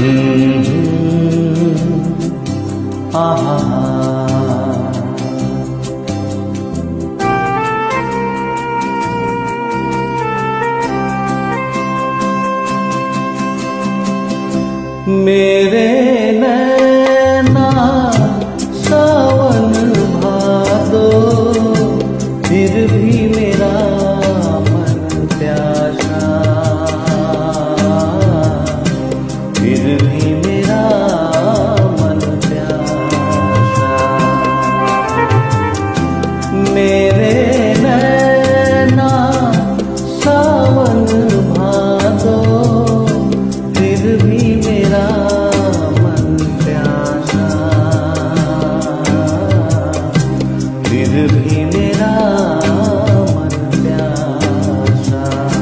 मेरे नैना सावन भादो, फिर भी मेरा मन प्यासा, फिर भी मेरा मन प्यासा। मेरे नैना सावन भादो, फिर भी मेरा मन प्यासा, फिर भी मेरा मन प्यासा।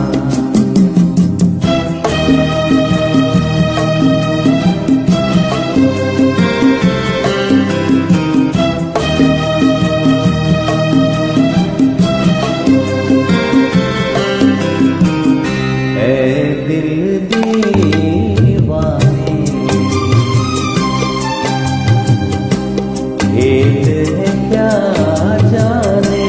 ऐ दिल दीवाने, खेल है क्या जाने,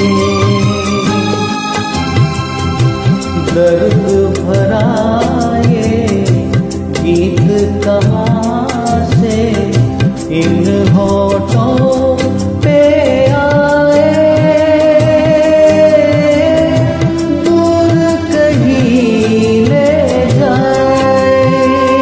दर्द भरा ये गीत कहाँ से इन होठों पे आए। दूर कहीं ले जाए,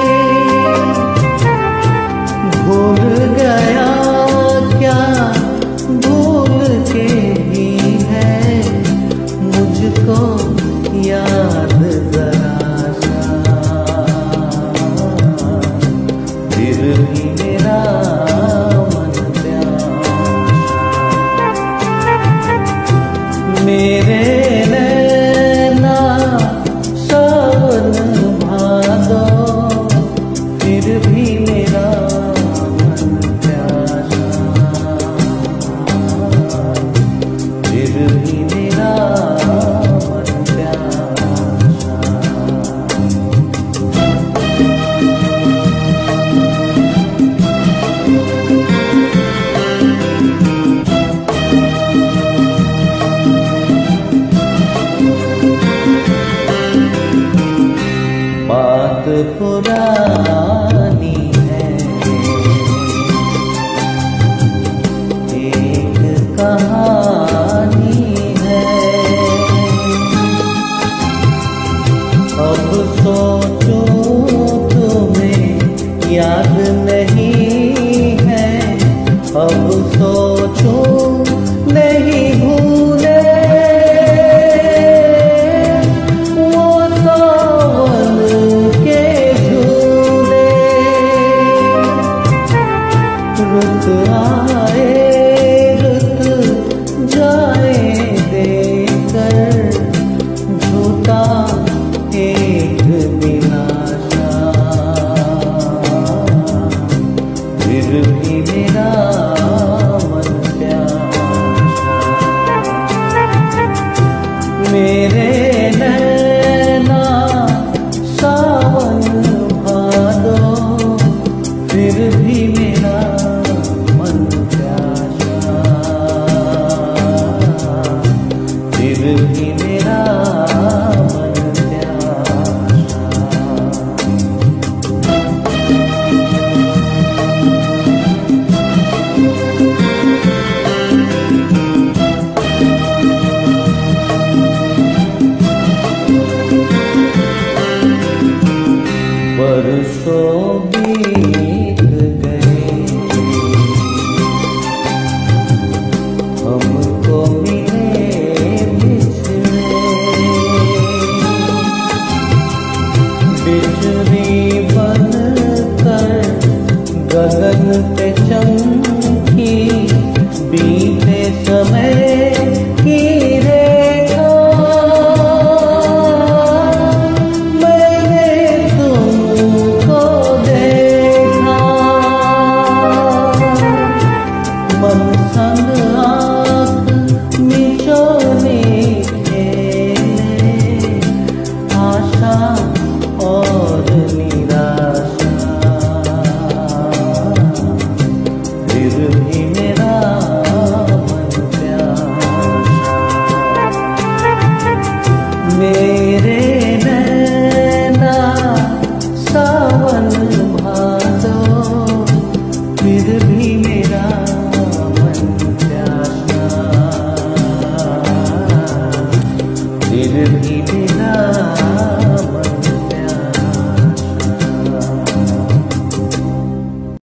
भूल गया क्या भूल के भी है मुझको याद जरा सा, फिर भी मेरा मन प्यासा। मेरे नैना सावन भादो, फिर भी मेरा मन प्यासा, फिर भी मेरा मन प्यासा। बात पुरानी है, एक कहानी है। अब सोचूं तुम्हें याद नहीं है, अब सोचूं नहीं भूले। वो सावन के झूले भी